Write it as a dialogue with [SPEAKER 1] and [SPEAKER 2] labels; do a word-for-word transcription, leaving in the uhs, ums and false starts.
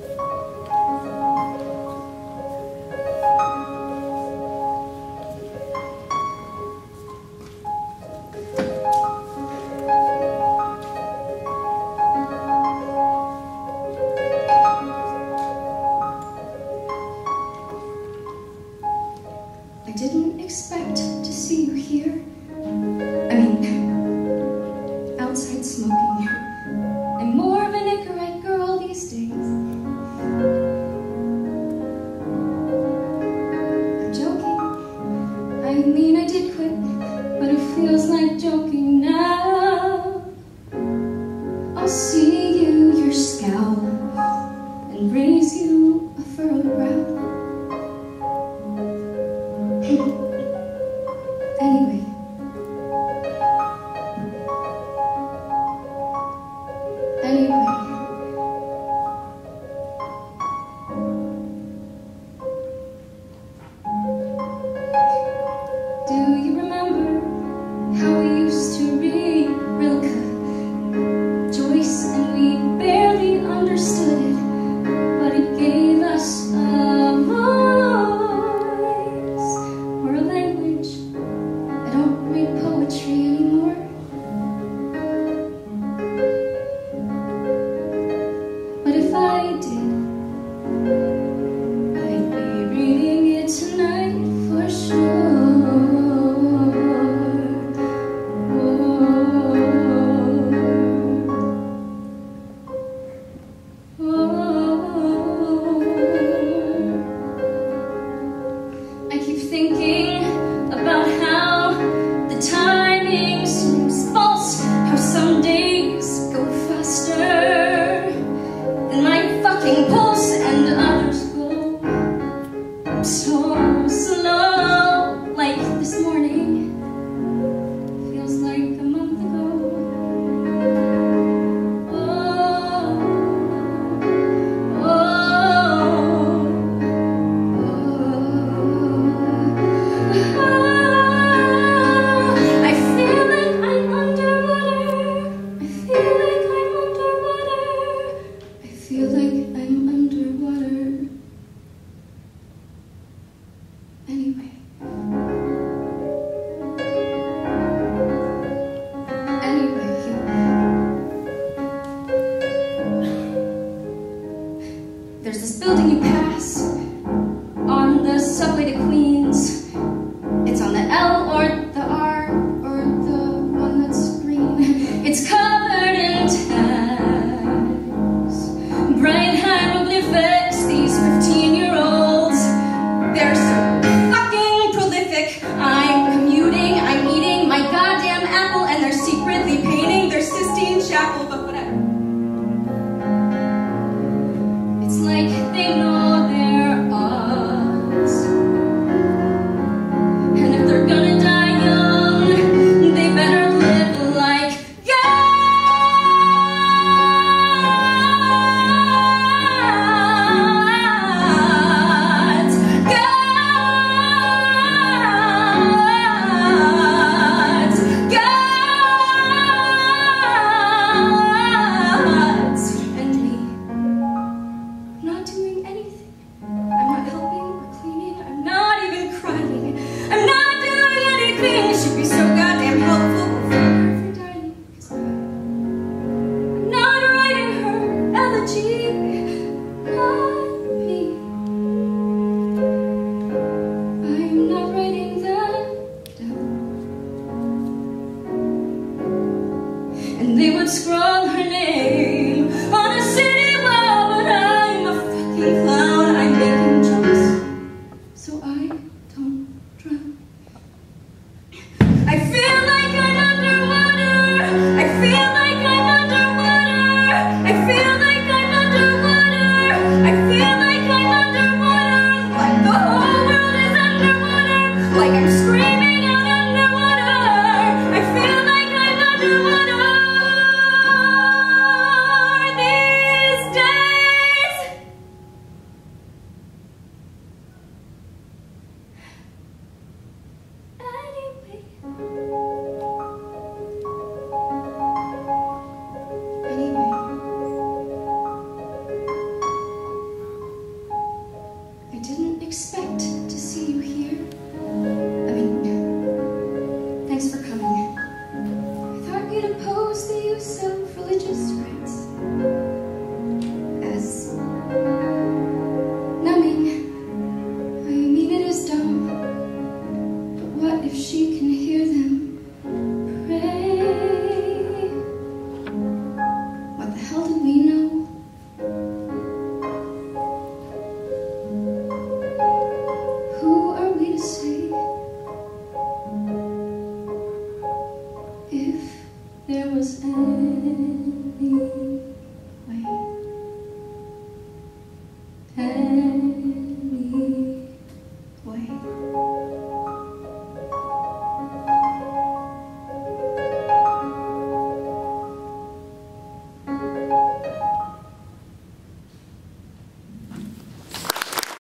[SPEAKER 1] I didn't expect to see you here. I mean, outside smoking. I'm more of a Nicorette girl these days. I'm joking. I mean, I did quit, but it feels like joking now. I'll see you, your scowl, and raise you a furrowed brow. Anyway, anyway, do you remember how we used to read Rilke, Joyce, and we barely understood it, but it gave us a voice or a language. I don't read poetry anymore. But if I did, I'd be reading it tonight for sure. Oh, oh, oh. I keep thinking about how the timing seems false, how some days go faster than my fucking pulse, and others go so slow, like this morning feels like a month ago. Oh, oh, oh. I feel like I'm underwater. I feel like I'm underwater. I feel like I'm underwater. Anyway. Anyway. There's this building you pass on the subway to Queens. It's on the L or the R or the one that's green. It's covered in tags, bright hieroglyphics.